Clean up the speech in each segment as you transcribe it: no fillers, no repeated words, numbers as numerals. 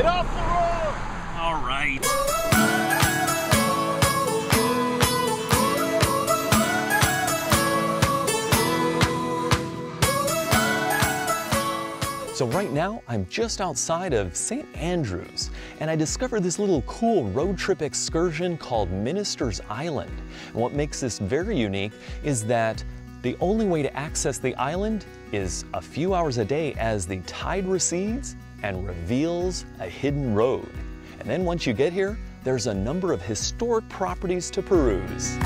off the road! All right. So right now, I'm just outside of St. Andrews, and I discovered this little cool road trip excursion called Minister's Island. And what makes this very unique is that the only way to access the island is a few hours a day as the tide recedes and reveals a hidden road. And then once you get here, there's a number of historic properties to peruse.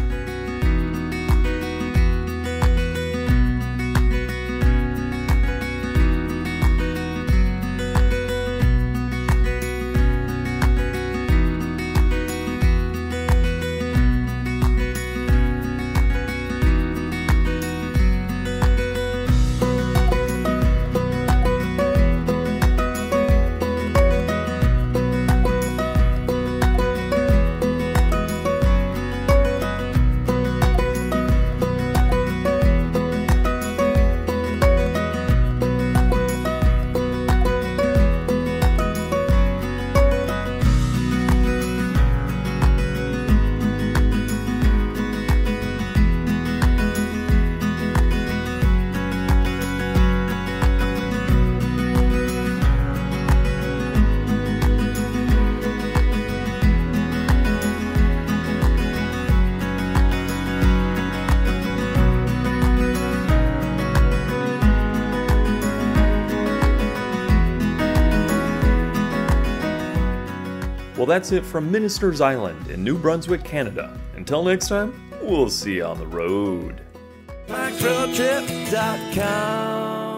Well, that's it from Minister's Island in New Brunswick, Canada. Until next time, we'll see you on the road. MikeRoadTrip.com